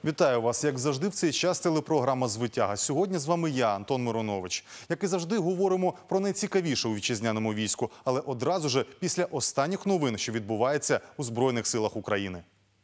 Вітаю вас. Як завжди, в цей час телепрограма «Звитяга». Сьогодні з вами я, Антон Миронович. Як і завжди, говоримо про найцікавіше у вітчизняному війську, але одразу ж після останніх новин, що відбувається у Збройних силах України.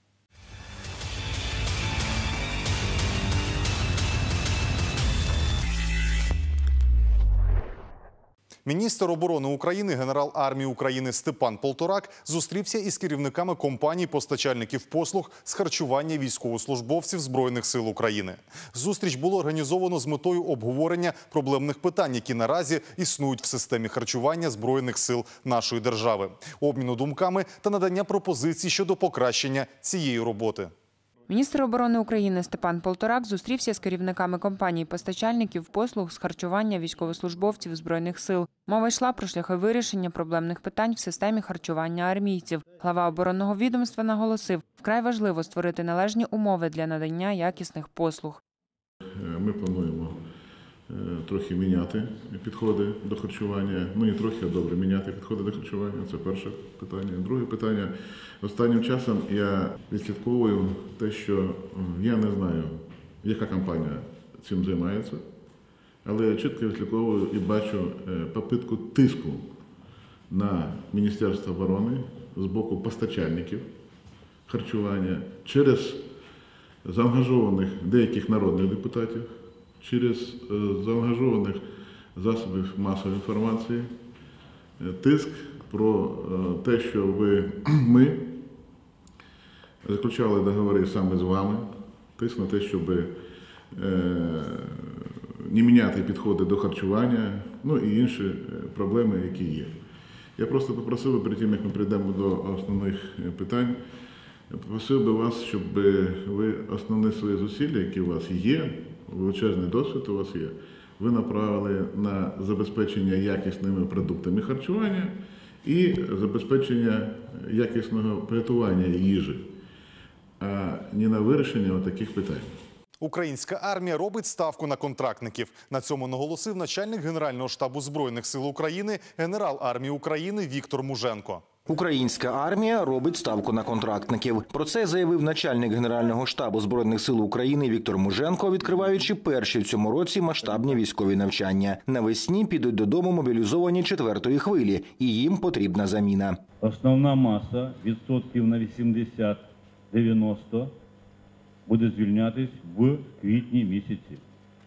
Міністр оборони України, генерал армії України Степан Полторак зустрівся із керівниками компаній-постачальників послуг з харчування військовослужбовців Збройних сил України. Зустріч було організовано з метою обговорення проблемних питань, які наразі існують в системі харчування Збройних сил нашої держави, обміну думками та надання пропозицій щодо покращення цієї роботи. Міністр оборони України Степан Полторак зустрівся з керівниками компаній-постачальників послуг з харчування військовослужбовців Збройних сил. Мова йшла про шляхи вирішення проблемних питань в системі харчування армійців. Глава оборонного відомства наголосив, вкрай важливо створити належні умови для надання якісних послуг. Ми плануємо трохи міняти підходи до харчування. Ну, не трохи, а добре міняти підходи до харчування. Це перше питання. Друге питання. Останнім часом я відслідковую те, що я не знаю, яка компанія цим займається, але я чітко відслідковую і бачу попитку тиску на Міністерство оборони з боку постачальників харчування через заангажованих деяких народних депутатів, через заангажованих засобів масової інформації, тиск про те, що ми заключали договори саме з вами, тиск на те, щоб не міняти підходи до харчування, ну і інші проблеми, які є. Я просто попросив би, перед тим, як ми перейдемо до основних питань, попросив би вас, щоб ви основні свої зусилля, які у вас є, величезний досвід у вас є, ви направили на забезпечення якісними продуктами харчування і забезпечення якісного приготування їжі, а не на вирішення таких питань. Українська армія робить ставку на контрактників. На цьому наголосив начальник Генерального штабу Збройних сил України, генерал армії України Віктор Муженко. Українська армія робить ставку на контрактників. Про це заявив начальник Генерального штабу Збройних сил України Віктор Муженко, відкриваючи перші в цьому році масштабні військові навчання. Навесні підуть додому мобілізовані 4-ї хвилі, і їм потрібна заміна. Основна маса, відсотків на 80-90, буде звільнятись в квітні місяці.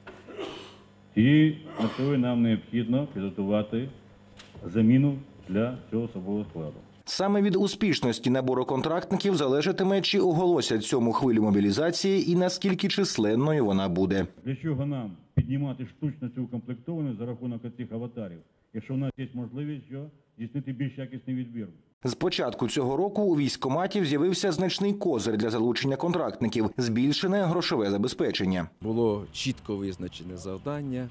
Цією метою нам необхідно підготувати заміну для цього особового складу. Саме від успішності набору контрактників залежатиме, чи оголосять цьому хвилю мобілізації і наскільки численною вона буде. Для чого нам піднімати штучно цю укомплектованість за рахунок цих аватарів, якщо в нас є можливість здійснити більш якісний відбір? З початку цього року у військкоматів з'явився значний козир для залучення контрактників – збільшене грошове забезпечення. Було чітко визначене завдання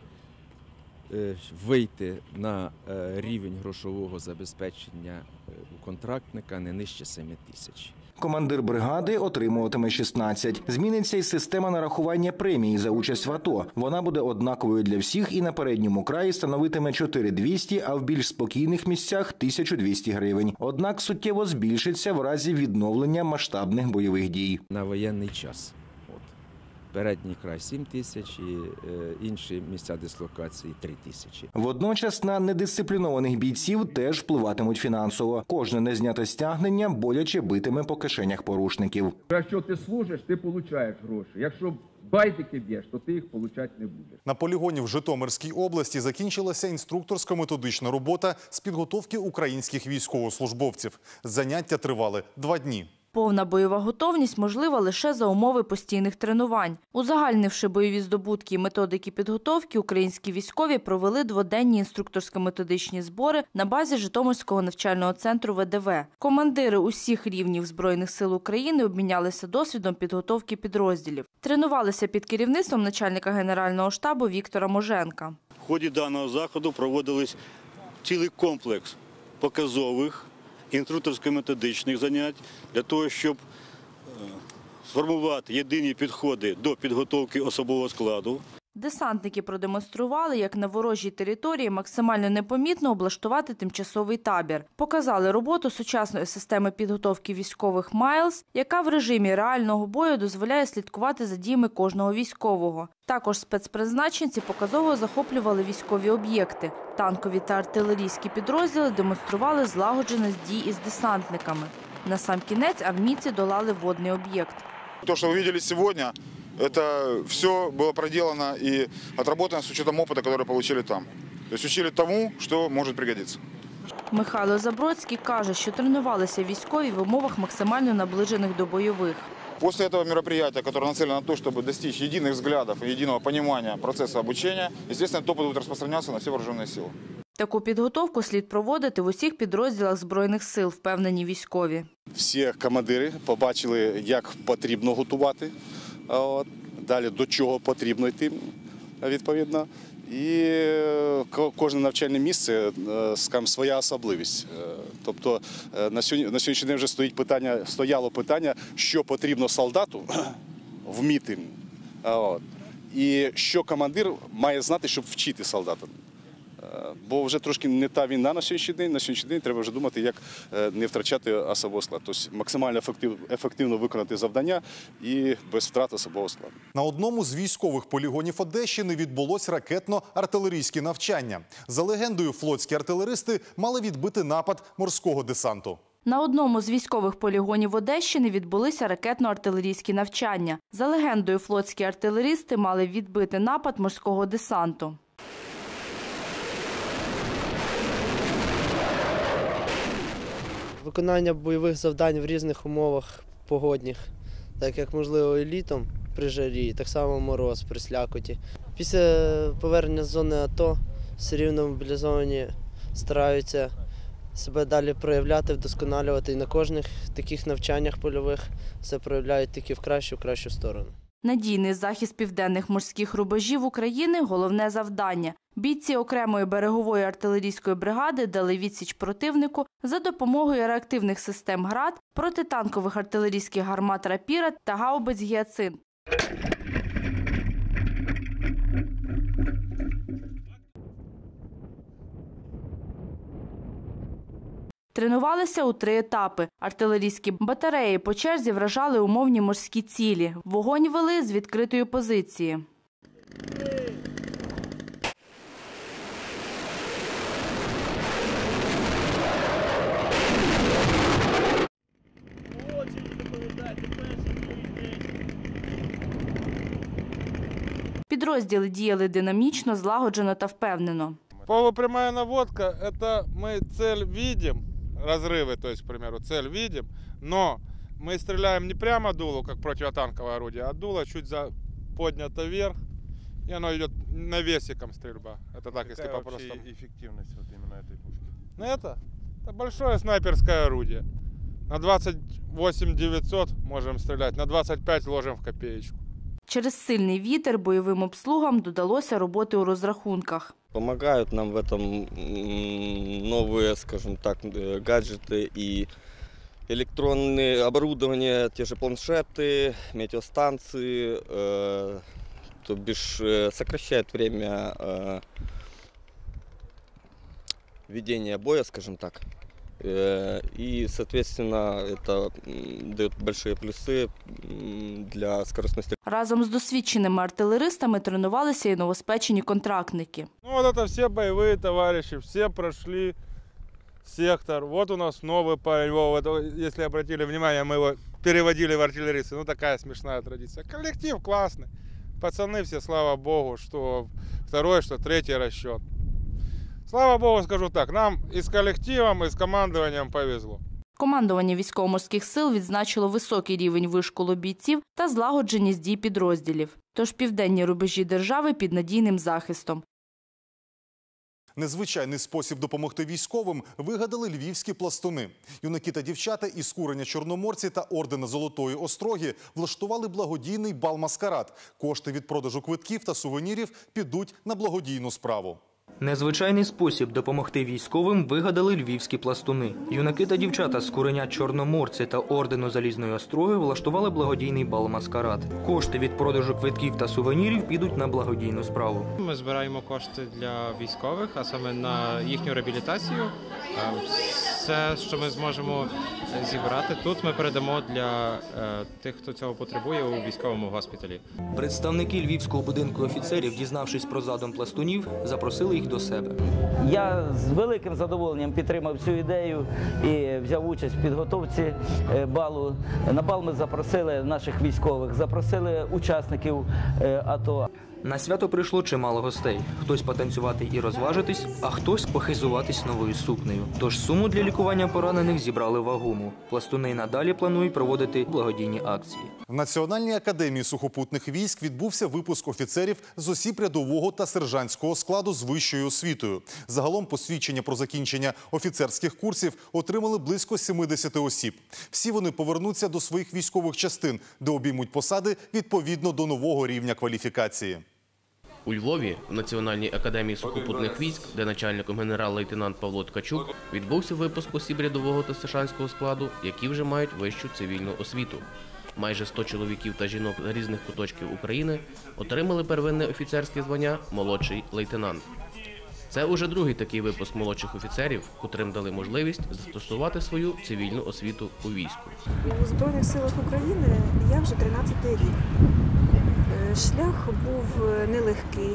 вийти на рівень грошового забезпечення у контрактника не нижче 7 тисяч. Командир бригади отримуватиме 16. Зміниться й система нарахування премії за участь в АТО. Вона буде однаковою для всіх і на передньому краї становитиме 4200, а в більш спокійних місцях – 1200 гривень. Однак суттєво збільшиться в разі відновлення масштабних бойових дій. На воєнний час. Передній край 7 тисяч і інші місця дислокації 3 тисячі. Водночас на недисциплінованих бійців теж впливатимуть фінансово. Кожне незняте стягнення боляче битиме по кишенях порушників. Якщо ти служиш, ти отримуєш гроші. Якщо байдики б'єш, то ти їх отримати не будеш. На полігоні в Житомирській області закінчилася інструкторсько-методична робота з підготовки українських військовослужбовців. Заняття тривали 2 дні. Повна бойова готовність можлива лише за умови постійних тренувань. Узагальнивши бойові здобутки і методики підготовки, українські військові провели 2-денні інструкторсько-методичні збори на базі Житомирського навчального центру ВДВ. Командири усіх рівнів Збройних сил України обмінялися досвідом підготовки підрозділів. Тренувалися під керівництвом начальника Генерального штабу Віктора Муженка. В ході даного заходу проводились цілий комплекс показових інструкторсько-методичних занять для того, щоб сформувати єдині підходи до підготовки особового складу. Десантники продемонстрували, як на ворожій території максимально непомітно облаштувати тимчасовий табір. Показали роботу сучасної системи підготовки військових «Майлз», яка в режимі реального бою дозволяє слідкувати за діями кожного військового. Також спецпризначенці показово захоплювали військові об'єкти. Танкові та артилерійські підрозділи демонстрували злагодженість дій із десантниками. Насамкінець армійці долали водний об'єкт. То, что вы видели сегодня, это все было проделано и отработано с учетом опыта, который получили там. То есть учили тому, что может пригодиться. Михайло Забродський каже, що тренувалися військові в умовах максимально наближених до бойових. После этого мероприятия, которое нацелено на то, чтобы достичь единых взглядов и единого понимания процесса обучения, естественно, этот опыт будет распространяться на все вооруженные силы. Таку підготовку слід проводити в усіх підрозділах Збройних сил, впевнені військові. Всі командири побачили, як потрібно готувати, далі до чого потрібно йти, відповідно. І кожне навчальне місце, скажімо, своя особливість. Тобто на сьогоднішній день вже стояло питання, що потрібно солдату вміти. І що командир має знати, щоб вчити солдата. Бо вже трошки не та війна на сьогоднішній день. На сьогоднішній день треба вже думати, як не втрачати особовий склад. Тобто максимально ефективно виконати завдання і без втрат особового складу. На одному з військових полігонів Одещини відбулось ракетно-артилерійське навчання. За легендою, флотські артилеристи мали відбити напад морського десанту. На одному з військових полігонів Одещини відбулися ракетно-артилерійські навчання. За легендою, флотські артилеристи мали відбити напад морського десанту. Виконання бойових завдань в різних умовах погодних, так як, можливо, і літом при жарі, так само мороз при слякоті. Після повернення з зони АТО все рівно мобілізовані стараються себе далі проявляти, вдосконалювати. І на кожних таких навчаннях польових все проявляють тільки в кращу сторону. Надійний захист південних морських рубежів України – головне завдання. Бійці окремої берегової артилерійської бригади дали відсіч противнику за допомогою реактивних систем «Град», протитанкових артилерійських гармат «Рапіра» та гаубиць «Гіацинт». Тренувалися у 3 етапи. Артилерійські батареї по черзі вражали умовні морські цілі. Вогонь вели з відкритої позиції. Підрозділи діяли динамічно, злагоджено та впевнено. Полупрямая наводка – это мы цель видим, разрывы, то есть, к примеру, цель видим, но мы стреляем не прямо дулу, как противотанковое орудие, а дуло чуть поднято вверх, и оно идет навесиком стрельба. Это так, если по-простому. Какая эффективность вот именно этой пушки? Это большое снайперское орудие. На 28 900 можем стрелять, на 25 ложим в копеечку. Через сильний вітер бойовим обслугам додалося роботи у розрахунках. Помогают нам в этом новые, скажем так, гаджеты и электронные оборудования, те же планшеты, метеостанции, то бишь сокращает время ведения боя, скажем так. И, соответственно, это дает большие плюсы для скоростной стрельбы. Разом з досвідченими артилеристами тренувалися і новоспечені контрактники. Ну вот это все боевые товарищи, все прошли сектор. Вот у нас новый парень, Вова, если обратили внимание, мы его переводили в артиллеристы. Ну такая смешная традиция. Коллектив классный, пацаны все, слава богу, что второй, что третий расчет. Слава богу, скажу так, нам і з колективом, і з командуванням повезло. Командування військово-морських сил відзначило високий рівень вишколу бійців та злагодженість дій підрозділів. Тож південні рубежі держави під надійним захистом. Незвичайний спосіб допомогти військовим вигадали львівські пластуни. Юнаки та дівчата із курення Чорноморці та ордена Золотої Остроги влаштували благодійний бал-маскарад. Кошти від продажу квитків та сувенірів підуть на благодійну справу. Незвичайний спосіб допомогти військовим вигадали львівські пластуни. Юнаки та дівчата з куреня Чорноморці та ордену Залізної Остроги влаштували благодійний бал-маскарад. Кошти від продажу квитків та сувенірів підуть на благодійну справу. Ми збираємо кошти для військових, а саме на їхню реабілітацію. Все, що ми зможемо зібрати тут, ми передамо для тих, хто цього потребує у військовому госпіталі. Представники Львівського будинку офіцерів, дізнавшись про задум пластунів, запросили їх до себе. Я з великим задоволенням підтримав цю ідею і взяв участь в підготовці балу. На бал ми запросили наших військових, запросили учасників АТО. На свято прийшло чимало гостей. Хтось потанцювати і розважитись, а хтось похизуватись новою сукнею. Тож суму для лікування поранених зібрали вагому. Пластуни надалі планують проводити благодійні акції. В Національній академії сухопутних військ відбувся випуск офіцерів з осіб рядового та сержантського складу з вищою освітою. Загалом посвідчення про закінчення офіцерських курсів отримали близько 70 осіб. Всі вони повернуться до своїх військових частин, де обіймуть посади відповідно до нового рівня кваліфікації. У Львові, в Національній академії сухопутних військ, де начальником генерал-лейтенант Павло Ткачук, відбувся випуск осіб рядового та сержантського складу, які вже мають вищу цивільну освіту. Майже 100 чоловіків та жінок з різних куточків України отримали первинне офіцерське звання «молодший лейтенант». Це уже другий такий випуск молодших офіцерів, котрим дали можливість застосувати свою цивільну освіту у війську. У Збройних силах України я вже 13-й рік. Шлях був нелегкий,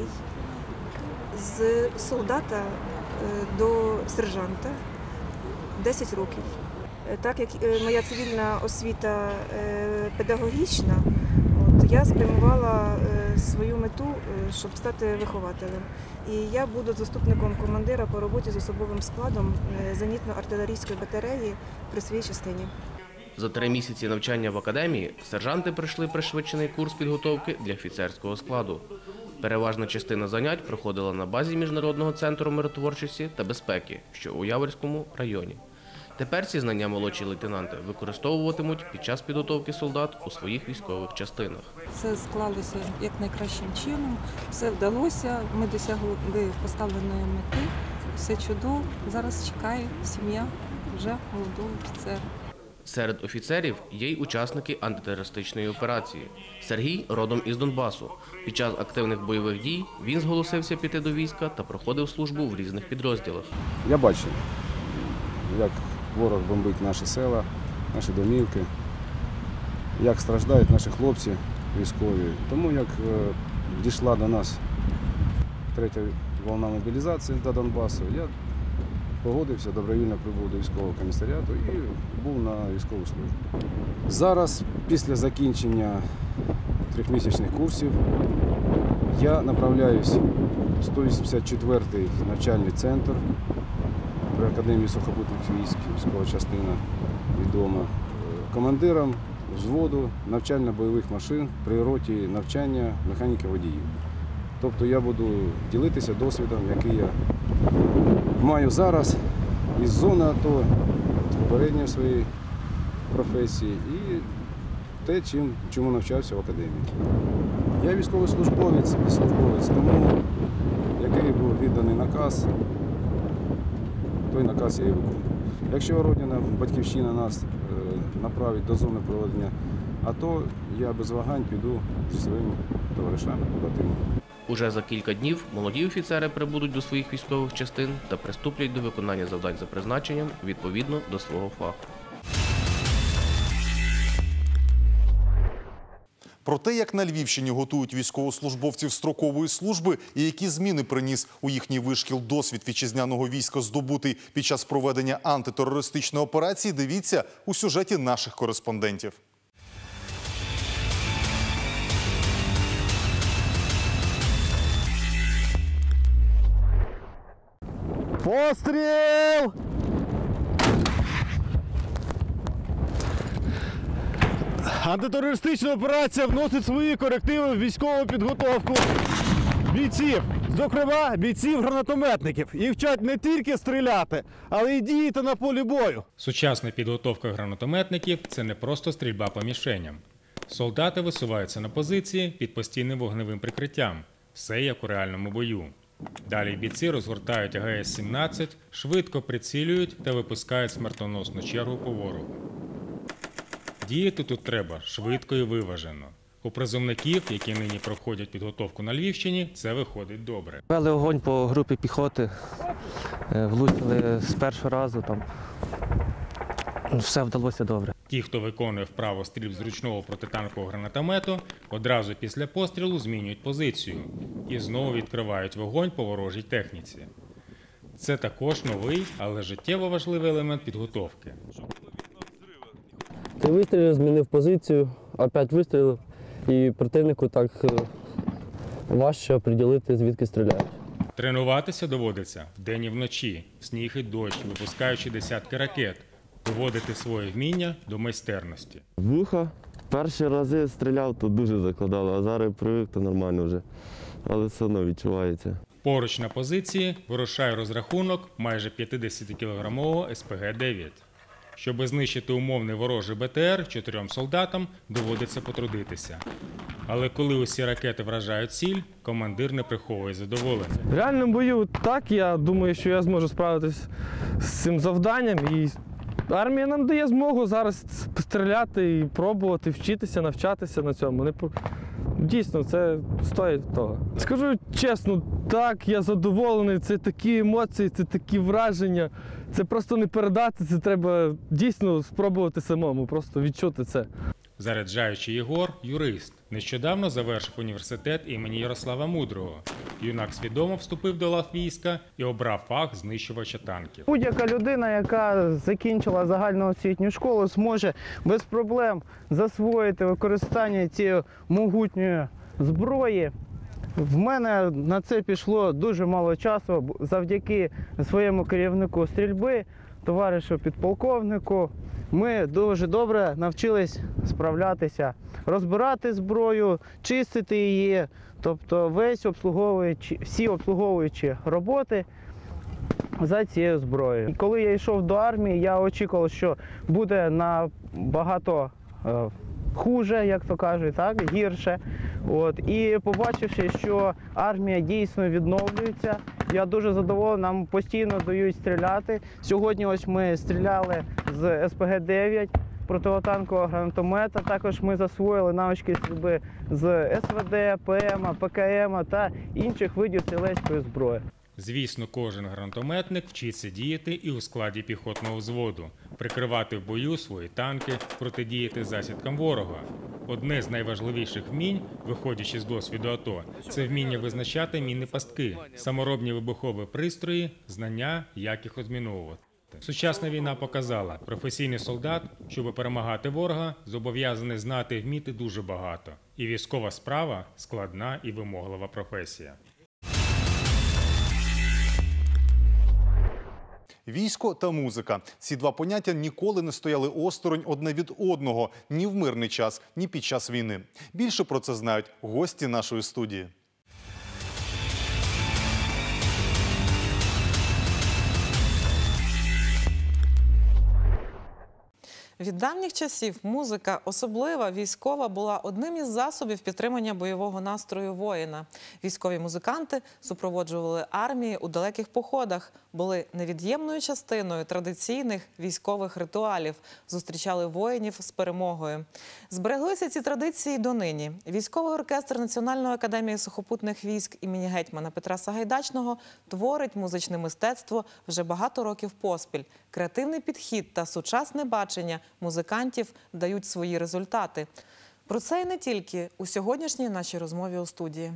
з солдата до сержанта 10 років. Так як моя цивільна освіта педагогічна, я спрямувала свою мету, щоб стати вихователем. І я буду заступником командира по роботі з особовим складом зенітно-артилерійської батареї при своїй частині. За 3 місяці навчання в академії сержанти пройшли пришвидшений курс підготовки для офіцерського складу. Переважна частина занять проходила на базі Міжнародного центру миротворчості та безпеки, що у Яворському районі. Тепер ці знання молодші лейтенанти використовуватимуть під час підготовки солдат у своїх військових частинах. Все склалося як найкращим чином, все вдалося, ми досягли поставленої мети, все чудово. Зараз чекає сім'я вже молодого офіцера. Серед офіцерів є й учасники антитерористичної операції. Сергій родом із Донбасу. Під час активних бойових дій він зголосився піти до війська та проходив службу в різних підрозділах. Я бачив, як ворог бомбить наші села, наші домівки, як страждають наші хлопці військові. Тому як дійшла до нас третя волна мобілізації до Донбасу, я погодився, добровільно прибув до військового комісаріату і був на військову службу. Зараз, після закінчення 3-місячних курсів, я направляюсь в 184-й навчальний центр при Академії сухопутних військ, військова частина відома, командиром взводу навчально-бойових машин при роті навчання механіка-водіїв. Тобто я буду ділитися досвідом, який я маю зараз із зони АТО, з попередньої своєї професії і те, чому навчався в академії. Я військовий службовець, тому який був відданий наказ, той наказ я і виконую. Якщо Родина, батьківщина нас направить до зони проведення АТО, я без вагань піду зі своїми товаришами побратимами. Уже за кілька днів молоді офіцери прибудуть до своїх військових частин та приступлять до виконання завдань за призначенням відповідно до свого фаху. Про те, як на Львівщині готують військовослужбовців строкової служби і які зміни приніс у їхній вишкіл досвід вітчизняного війська, здобутий під час проведення антитерористичної операції, дивіться у сюжеті наших кореспондентів. Постріл! Антитерористична операція вносить свої корективи в військову підготовку бійців. Зокрема, бійців-гранатометників. Їх вчать не тільки стріляти, але й діяти на полі бою. Сучасна підготовка гранатометників – це не просто стрільба по мішеням. Солдати висуваються на позиції під постійним вогневим прикриттям. Все як у реальному бою. Далі бійці розгортають АГС-17, швидко прицілюють та випускають смертоносну чергу по ворогу. Діяти тут треба швидко і виважено. У призовників, які нині проходять підготовку на Львівщині, це виходить добре. Вели огонь по групі піхоти, влучили з першого разу, там все вдалося добре. Ті, хто виконує вправо стрільб з ручного протитанкового гранатомету, одразу після пострілу змінюють позицію і знову відкривають вогонь по ворожій техніці. Це також новий, але життєво важливий елемент підготовки. Ти вистрілив, змінив позицію, опять вистрілив, і противнику так важче оприділити, звідки стріляють. Тренуватися доводиться вдень і вночі, в сніг і дощ, випускаючи десятки ракет, доводити своє вміння до майстерності. Вуха. Перші рази стріляв, то дуже закладало, а зараз привик, то нормально вже. Але все одно відчувається. Поруч на позиції вирушає розрахунок майже 50-кілограмового СПГ-9. Щоби знищити умовний ворожий БТР, 4 солдатам доводиться потрудитися. Але коли усі ракети вражають ціль, командир не приховує задоволення. В реальному бою так, я думаю, що я зможу справитися з цим завданням. І армія нам дає змогу зараз стріляти і пробувати, вчитися, навчатися на цьому. Дійсно, це стоїть того. Скажу чесно, так, я задоволений, це такі емоції, це такі враження. Це просто не передати, це треба дійсно спробувати самому, просто відчути це. Заряджаючий Єгор – юрист. Нещодавно завершив університет імені Ярослава Мудрого. Юнак свідомо вступив до лав війська і обрав фах знищувача танків. Будь-яка людина, яка закінчила загальноосвітню школу, зможе без проблем засвоїти використання цієї могутньої зброї. В мене на це пішло дуже мало часу завдяки своєму керівнику стрільби, товаришу підполковнику. Ми дуже добре навчились справлятися, розбирати зброю, чистити її, тобто всі обслуговуючі роботи за цією зброєю. І коли я йшов до армії, я очікував, що буде набагато хуже, як то кажуть, так, гірше. І побачивши, що армія дійсно відновлюється, я дуже задоволений, нам постійно дають стріляти. Сьогодні ось ми стріляли з СПГ-9 протитанкового гранатомета, також ми засвоїли навички стрільби з СВД, ПМ, ПКМ та інших видів стрілецької зброї. Звісно, кожен гранатометник вчиться діяти і у складі піхотного взводу, прикривати в бою свої танки, протидіяти засідкам ворога. Одне з найважливіших вмінь, виходячи з досвіду АТО, це вміння визначати мінні пастки, саморобні вибухові пристрої, знання, як їх розміновувати. Сучасна війна показала, професійний солдат, щоб перемагати ворога, зобов'язаний знати і вміти дуже багато. І військова справа – складна і вимоглива професія. Військо та музика – ці два поняття ніколи не стояли осторонь одне від одного ні в мирний час, ні під час війни. Більше про це знають гості нашої студії. Від давніх часів музика, особлива військова, була одним із засобів підтримання бойового настрою воїна. Військові музиканти супроводжували армії у далеких походах, були невід'ємною частиною традиційних військових ритуалів, зустрічали воїнів з перемогою. Збереглися ці традиції донині. Військовий оркестр Національної академії сухопутних військ імені гетьмана Петра Сагайдачного творить музичне мистецтво вже багато років поспіль. Креативний підхід та сучасне бачення музикантів дають свої результати. Про це і не тільки у сьогоднішній нашій розмові у студії.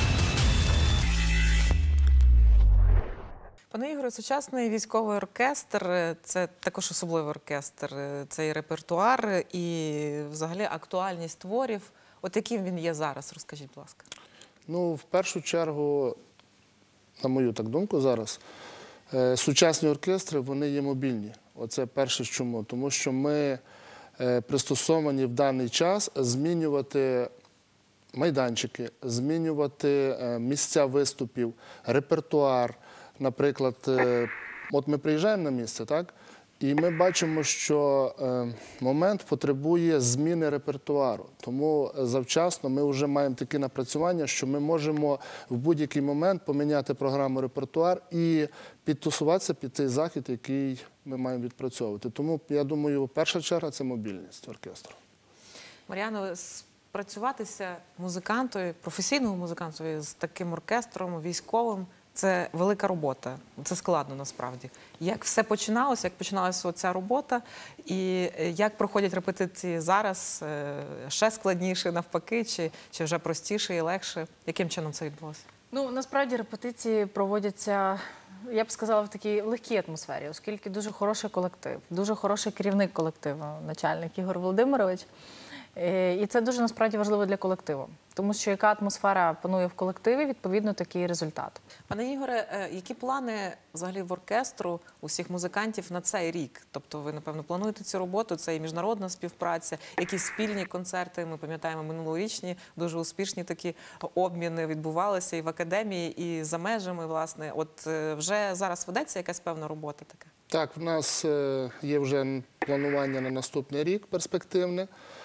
Пане Ігоре, сучасний військовий оркестр – це також особливий оркестр. Це і репертуар, і взагалі актуальність творів. От яким він є зараз, розкажіть, будь ласка. Ну, в першу чергу, на мою так думку зараз, сучасні оркестри, вони є мобільні. Оце перше чому. Тому що ми пристосовані в даний час змінювати майданчики, змінювати місця виступів, репертуар. Наприклад, от ми приїжджаємо на місце, так? І ми бачимо, що момент потребує зміни репертуару. Тому завчасно ми вже маємо такі напрацювання, що ми можемо в будь-який момент поміняти програму репертуар і підтусуватися під той захід, який ми маємо відпрацьовувати. Тому, я думаю, перша черга – це мобільність оркестру. Мар'яно, спрацюватися музикантові, професійному музикантові з таким оркестром, військовим – це велика робота, це складно насправді. Як все починалося, як починалася ця робота, і як проходять репетиції зараз, ще складніше навпаки, чи вже простіше і легше? Яким чином це відбулося? Ну, насправді репетиції проводяться, я б сказала, в такій легкій атмосфері, оскільки дуже хороший колектив, дуже хороший керівник колективу, начальник Ігор Володимирович. І це дуже насправді важливо для колективу, тому що яка атмосфера панує в колективі, відповідно такий результат. Пане Ігоре, які плани взагалі в оркестру усіх музикантів на цей рік? Тобто ви, напевно, плануєте цю роботу, це і міжнародна співпраця, якісь спільні концерти, ми пам'ятаємо минулорічні, дуже успішні такі обміни відбувалися і в академії, і за межами, власне. От вже зараз ведеться якась певна робота така? Так, в нас є вже планування на наступний рік перспективне.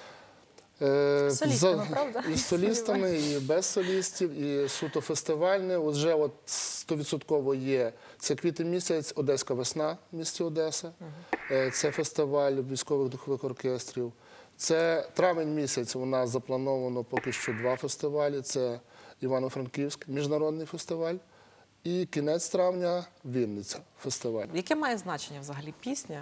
З солістами, правда? І з солістами, і без солістів, і суто фестивальне. Вже 100% є. Це квітень місяць, Одеська весна в місті Одеса. Це фестиваль військових духових оркестрів. Це травень місяць у нас заплановано поки що 2 фестивалі. Це Івано-Франківськ, міжнародний фестиваль. І кінець травня Вінниця фестиваль. Яке має значення взагалі пісня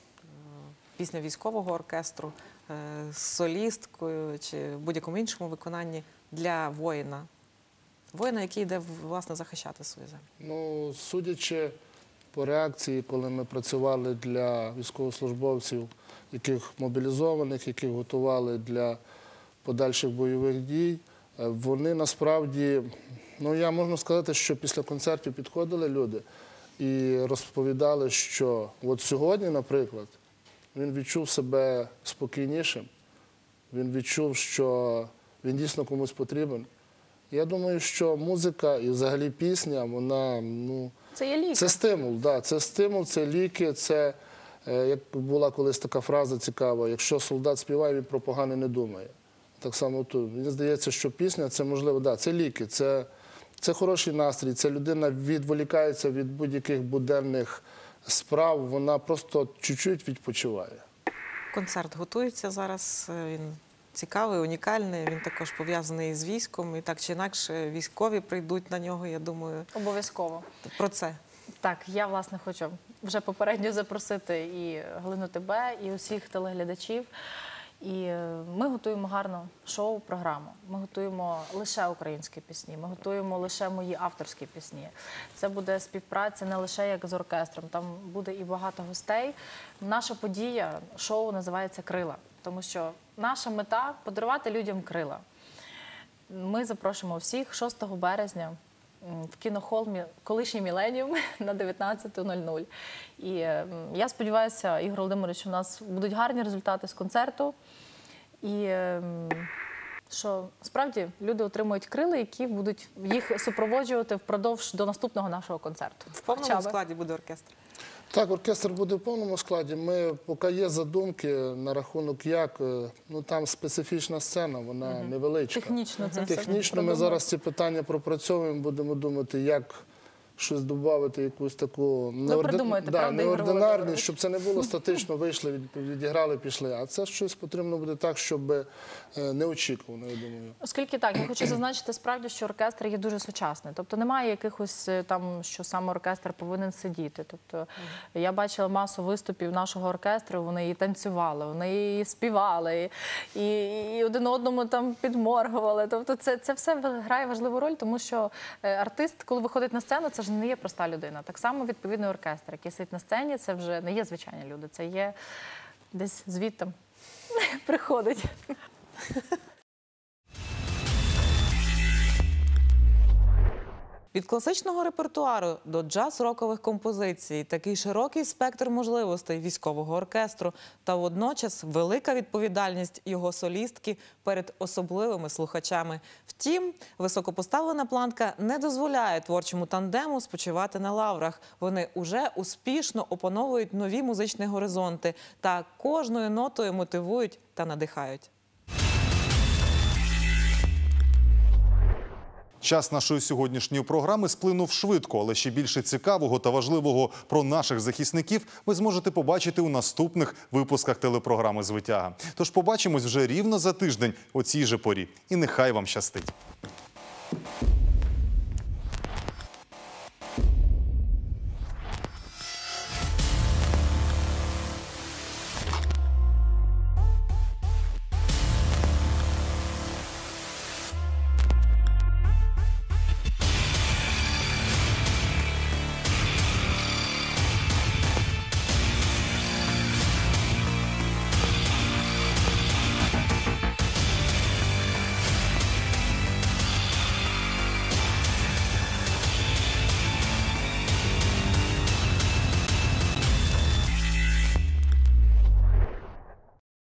військового оркестру, з солісткою чи в будь-якому іншому виконанні для воїна? Воїна, який йде, власне, захищати свою землю. Ну, судячи по реакції, коли ми працювали для військовослужбовців, яких мобілізованих, яких готували для подальших бойових дій, вони насправді, ну, я можу сказати, що після концертів підходили люди і розповідали, що от сьогодні, наприклад, він відчув себе спокійнішим, він відчув, що він дійсно комусь потрібен. Я думаю, що музика і взагалі пісня, вона, ну, це є ліки. Це стимул, да, це стимул, це ліки, це, як була колись така фраза цікава, якщо солдат співає, він про погане не думає. Так само тут. Мені здається, що пісня, це можливо, да, це ліки, це хороший настрій, це людина відволікається від будь-яких буденних справ, вона просто чуть-чуть відпочиває. Концерт готується зараз, він цікавий, унікальний, він також пов'язаний з військом, і так чи інакше військові прийдуть на нього, я думаю. Обов'язково. Про це. Так, я, власне, хочу вже попередньо запросити і Галину тебе, і усіх телеглядачів. І ми готуємо гарну шоу-програму. Ми готуємо лише українські пісні, ми готуємо лише мої авторські пісні. Це буде співпраця не лише як з оркестром, там буде і багато гостей. Наша подія, шоу називається «Крила», тому що наша мета – подарувати людям крила. Ми запрошуємо всіх 6 березня в кінохол «Колишній Міленіум» на 19:00. І я сподіваюся, Ігор Володимирович, у нас будуть гарні результати з концерту. І що справді люди отримують крила, які будуть їх супроводжувати впродовж до наступного нашого концерту. В повному складі буде оркестр? Так, оркестр буде в повному складі. Ми, поки є задумки на рахунок як, ну там специфічна сцена, вона невеличка. Технічно це все. Технічно ми зараз ці питання пропрацьовуємо, будемо думати, як щось додати, якусь таку неординарність, щоб це не було статично, вийшли, відіграли, пішли. А це щось потрібно буде так, щоб неочікувано, я думаю. Оскільки так, я хочу зазначити справді, що оркестр є дуже сучасний. Тобто немає якихось там, що саме оркестр повинен сидіти. Тобто я бачила масу виступів нашого оркестру, вони і танцювали, вони і співали, і один одному там підморгували. Тобто це все грає важливу роль, тому що артист, коли виходить на сцену, це ж не є проста людина. Так само відповідний оркестр, який сидить на сцені, це вже не є звичайні люди, це є десь звідти приходить. Від класичного репертуару до джаз-рокових композицій такий широкий спектр можливостей військового оркестру та водночас велика відповідальність його солістки перед особливими слухачами. Втім, високопоставлена планка не дозволяє творчому тандему спочивати на лаврах. Вони уже успішно опановують нові музичні горизонти та кожною нотою мотивують та надихають. Час нашої сьогоднішньої програми сплинув швидко, але ще більше цікавого та важливого про наших захисників ви зможете побачити у наступних випусках телепрограми «Звитяга». Тож побачимось вже рівно за тиждень о цій же порі. І нехай вам щастить!